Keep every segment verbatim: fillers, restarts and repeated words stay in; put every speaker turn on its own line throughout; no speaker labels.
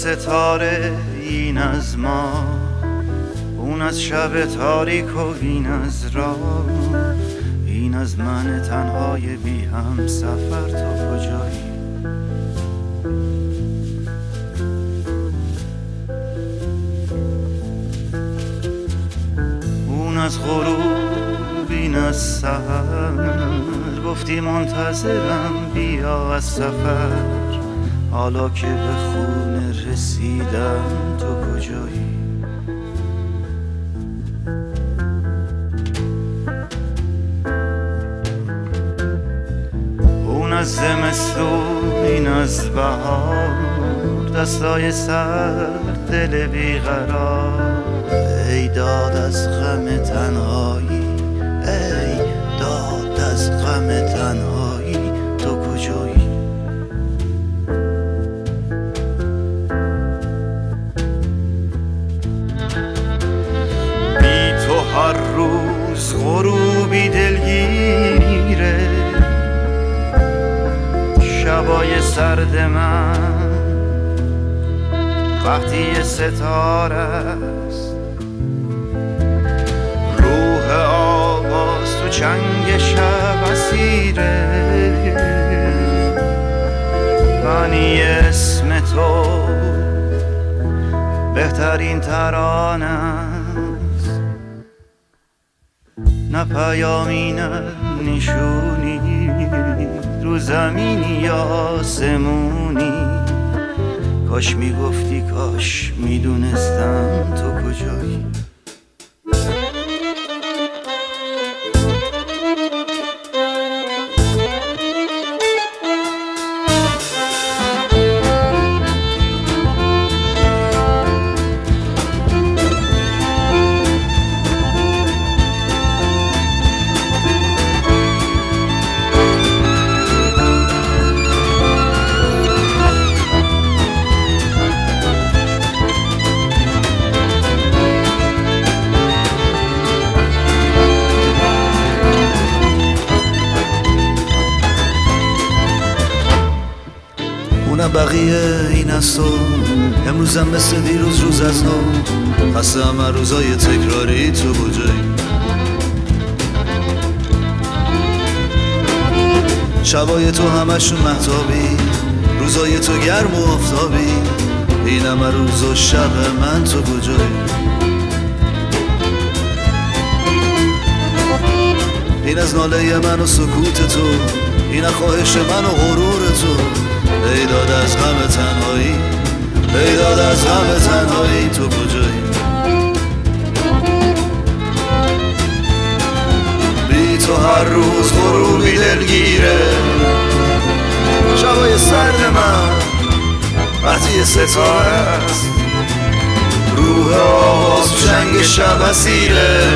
ستاره، این از ما، اون از شب تاریک و این از راه، این از من تنهای بی هم سفر. تو کجایی؟ اون از غروب، این از سحر، گفتی منتظرم بیا از سفر، حالا که به خونه رسیدم تو کجایی؟ اون از زمستون، این از بهار، دستای سر، دل بیقرار، ای داد از غم تنهایی، ای داد از غم تنهایی، تو کجایی؟ بی تو هر روز غروبی دلگیره، شبای سرد من وقتی ستاره است، روح آواز تو چنگ شب اسیره، معنی اسم تو بهترین ترانه است، نه پیامی نه نشونی، رو زمینی یا آسمونی، کاش میگفتی، کاش میدونستم تو کجایی.
اونم بقیه این از تو، امروزم مثل دیروز روز از نو، خستم از روزای تکراری، تو کجایی؟ شبای تو همشون مهتابی، روزای تو گرم و آفتابی، اینم از روز و شب من، تو کجایی؟ این از ناله من و سکوت تو، این از خواهش من و غرور تو، ای داد از غم تنهایی، ای داد از غم تنهایی، تو کجایی؟ بی تو هر روز غروبی دلگیره، شبای سرد من وقتی ستاره است، روح آواز جنگ شب اسیره،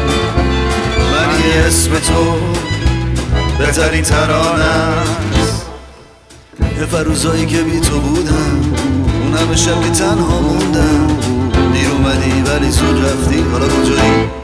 منی اسم تو بهترین ترانه است، یه روزایی که بی تو بودم، اون همه شب که تنها موندم، دیر اومدی ولی زود رفتی، حالا کجایی؟